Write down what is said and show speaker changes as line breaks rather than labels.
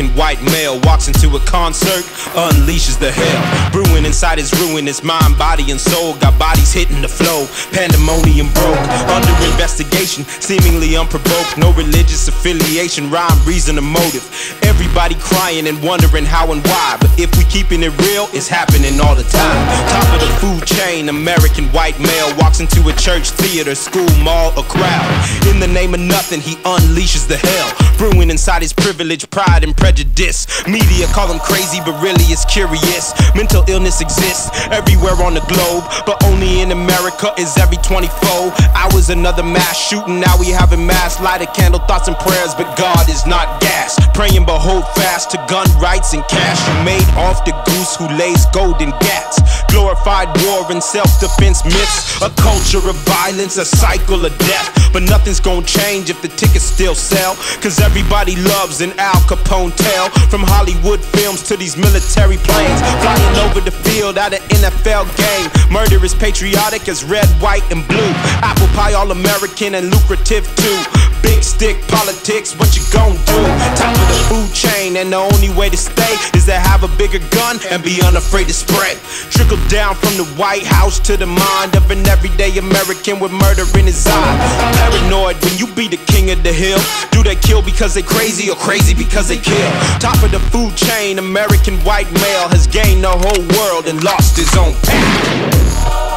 American white male walks into a concert, unleashes the hell. Brewing inside his ruin, his mind, body, and soul. Got bodies hitting the flow, pandemonium broke. Under investigation, seemingly unprovoked. No religious affiliation, rhyme, reason, or motive. Everybody crying and wondering how and why. But if we keeping it real, it's happening all the time. Top of the food chain, American white male walks into a church, theater, school, mall, or crowd. In the name of nothing, he unleashes the hell. Brewing inside his privilege, pride, and prejudice. Media call him crazy, but really it's curious. Mental illness exists everywhere on the globe, but only in America is every 24 hours another mass shooting. Now we having mass lighted candle thoughts and prayers, but God is not gas. Praying but hold fast to gun rights and cash you made off the goose who lays golden gats. Glorified war and self-defense myths, a culture of violence, a cycle of death. But nothing's gonna change if the tickets still sell, cause everybody loves an Al Capone tale. From Hollywood films to these military planes, flying over the field at an NFL game. Murder is patriotic as red, white, and blue. Apple pie all-American and lucrative too. Big stick politics, what you gon' do? Top of the food chain, and the only way to stay is to have a bigger gun and be unafraid to spray. Trickle down from the White House to the mind of an everyday American with murder in his eye. Paranoid when you be the king of the hill. Do they kill because they crazy or crazy because they kill? Top of the food chain, American white male has gained the whole world and lost his own path.